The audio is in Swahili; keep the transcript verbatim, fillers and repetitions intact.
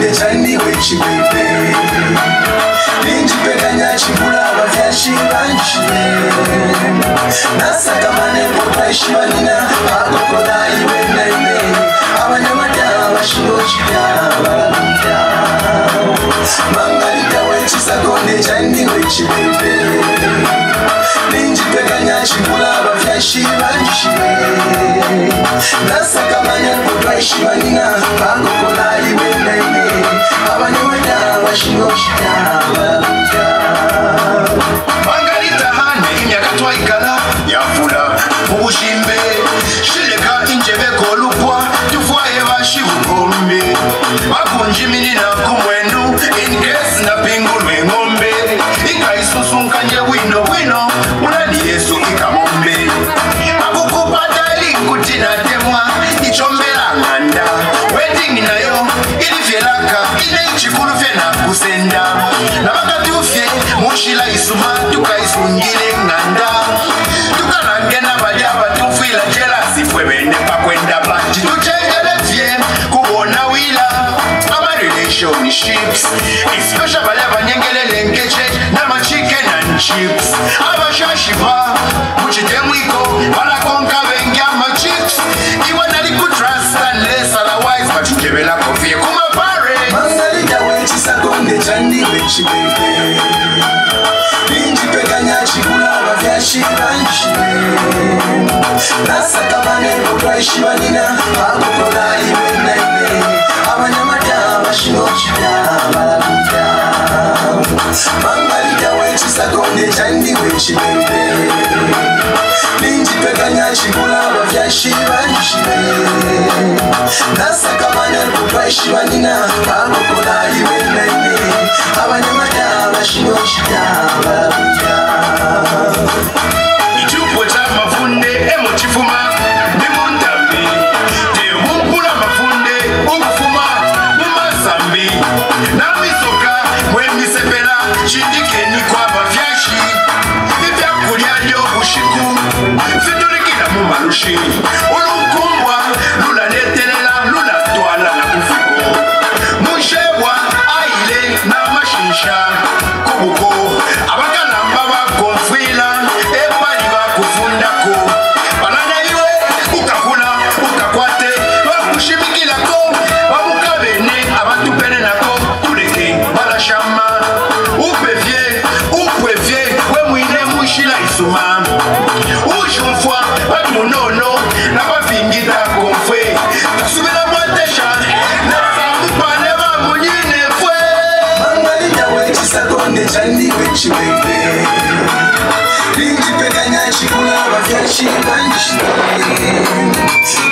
sekonde chani wechi baby Ninji pekanya chikula wafyashi banchiwe Nasaka manepo taishi wanina Akokoda iwe naime Abanyamata washingo chika Balaluta Mangalita wechi sekonde chani wechi baby Ninji pekanya chikula wafyashi banchiwe Nasaka manepo taishi wanina Akokoda iwe naime Abanyamata washingo chika Balaluta Mangalita hane imyakatwa ikala Yafula ubushimbe Shileka injebe kolupwa Tufuaye bashi ukombe Makunjimini na kumwenu In case na pingulwe ngombe Ika isusunka nje wino wino Unani yesu ikamombe Akukupata ikutina temwa Ichombela nganda Wedding nayo ilivyelaka Ine ichikulu vyena kusenda Na wakati ufye Mushila isuma tukaisungile nganda Tukalangena bajaba tufila jelasi Fwe bende pa kwenda bachi Tuchengele vye kubona wila Ama relationships Ispesha balaba nyengele lengeche Nama chicken and chips Aba shashiva Muchite mwiko Bala konka bengia ma chips Iwa naliku trust unless otherwise Bachukebela kofie kuma pare Mangalita wechi sekonde chani wechi baby Ninji pekanya chikula wafyashi banchiwe Nasaka manepo taishi wanina Akokoda iwe naime Abanyamata washingo chika Balaluta Mangalita wechi sekonde chani wechi baby Ninji pekanya chikula wafyashi banchiwe Nasaka manepo taishi wanina Akokoda iwe naime Abanyamata washingo chika Balaluta Ichupo cha mafunde emo chifuma Ni muntambi Te wumpula mafunde Ukufuma Mumasambi Na misoka Mwe misepela Shindike ni kwa bafyashi Vipya kulianyo ushiku Fiturikina mumarushi Ulukumbwa Lula netelela Lula tuala na kufiku Mushebwa Aile na mashinsha Kubuko Abakana mbaba konfwila Ebali bakufundako Balana iwe ukakula ukakwate Bakushimikilako Babukabene abatupene nako Tuleke balashama Upevye upevye We mwine mushila isuma Ujumfwa Batumunono Na bafingita konfwe Tasubila mwatesha Na samupane bamunyine fwe Mangalita wechi sekonde chani wechi baby Ninji pekanya chikula wafyashi banchiwe